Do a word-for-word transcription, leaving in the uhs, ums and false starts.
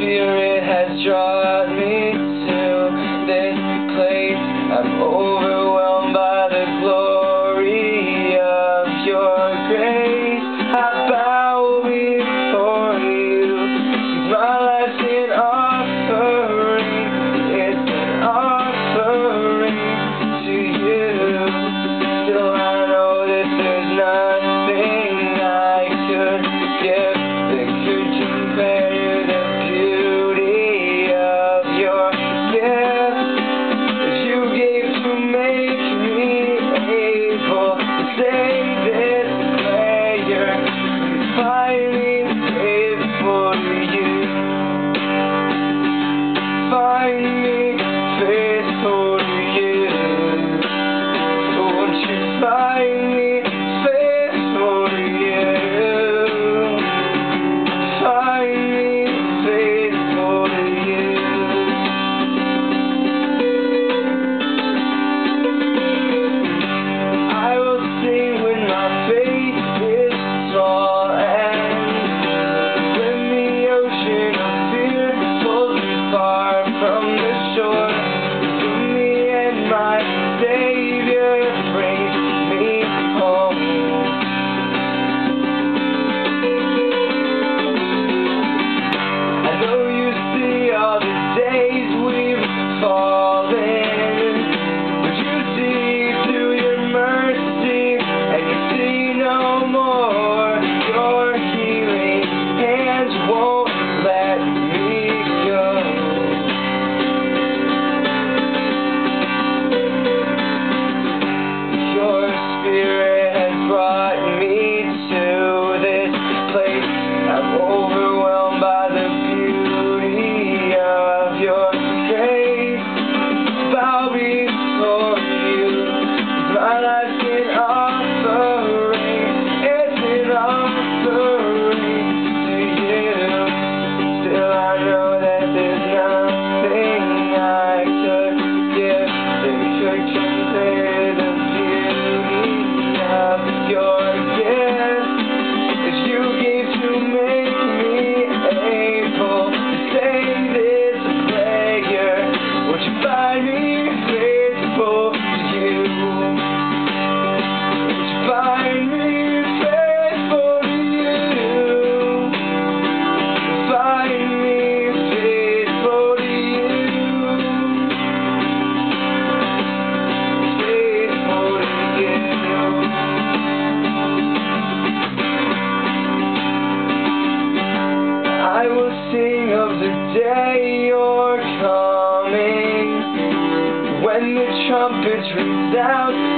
Spirit has drawn me to this place. I'm overwhelmed by the glory of your grace. I bow before you. My life's an offering. It's an offering to you. Still I know that there's nothing I could give that could compare to the beauty of your gift that you gave to make me able to sing this prayer. Finally faithful to you. Find me faithful to you. Won't you find me faithful to you? Find me faithful to you. I will sing when my faith is small, and when the ocean of fear pulls me far from the shore. In the end, my Savior brings me home. I know you see all the days we've fallen, but you see through your mercy, and you see no more. Your healing hands won't let me go. Your Spirit has brought me to this place. I'm overwhelmed by the beauty of your grace. Bow before you. My life's an offering. It's an offering to you. Still I know that there's nothing I could give that could compare the beauty of your gift that you gave to make me able to say this prayer. Won't you find me faithful to you? Won't you find me faithful to you? Find me faithful to you. Faithful to you. I will sing of the day you're coming, when the trumpets resound